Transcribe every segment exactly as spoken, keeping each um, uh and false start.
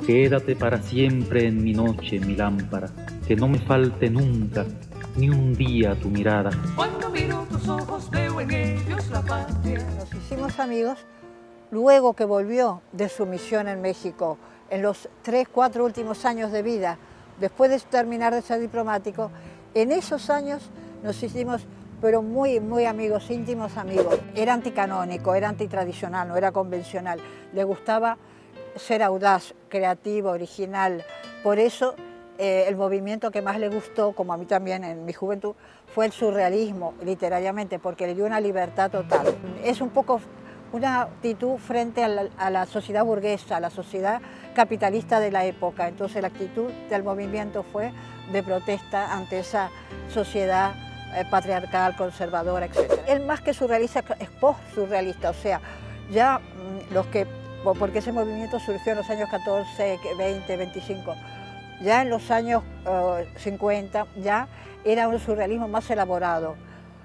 Quédate para siempre en mi noche, mi lámpara, que no me falte nunca, ni un día tu mirada. Cuando miro tus ojos veo en ellos la patria. Nos hicimos amigos luego que volvió de su misión en México, en los tres, cuatro últimos años de vida, después de terminar de ser diplomático. En esos años nos hicimos, pero muy, muy amigos, íntimos amigos. Era anticanónico, era antitradicional, no era convencional. Le gustaba ser audaz, creativo, original. Por eso eh, el movimiento que más le gustó, como a mí también en mi juventud, fue el surrealismo, literariamente, porque le dio una libertad total. Es un poco una actitud frente a la, a la sociedad burguesa, a la sociedad capitalista de la época. Entonces la actitud del movimiento fue de protesta ante esa sociedad eh, patriarcal, conservadora, etcétera. Él más que surrealista es post-surrealista, o sea, ya mmm, los que, porque ese movimiento surgió en los años catorce, veinte, veinticinco, ya en los años uh, cincuenta ya era un surrealismo más elaborado,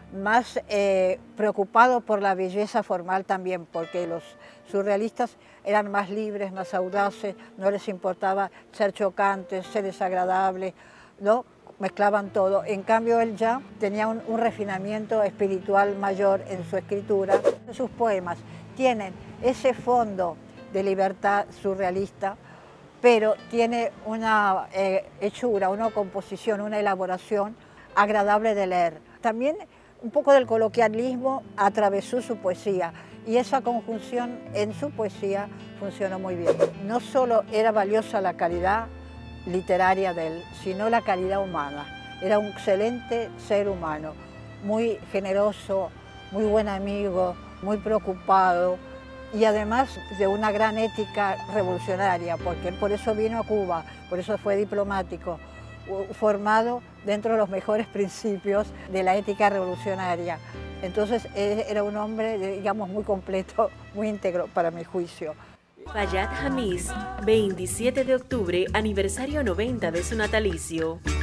más eh, preocupado por la belleza formal también, porque los surrealistas eran más libres, más audaces, no les importaba ser chocantes, ser desagradables, ¿no? Mezclaban todo. En cambio, él ya tenía un, un refinamiento espiritual mayor en su escritura. Sus poemas tienen ese fondo de libertad surrealista, pero tiene una eh, hechura, una composición, una elaboración agradable de leer. También un poco del coloquialismo atravesó su poesía y esa conjunción en su poesía funcionó muy bien. No solo era valiosa la calidad literaria de él, sino la calidad humana. Era un excelente ser humano, muy generoso, muy buen amigo, muy preocupado y además de una gran ética revolucionaria, porque él por eso vino a Cuba, por eso fue diplomático, formado dentro de los mejores principios de la ética revolucionaria. Entonces era un hombre, digamos, muy completo, muy íntegro para mi juicio. Fayad Hamiz, veintisiete de octubre, aniversario noventa de su natalicio.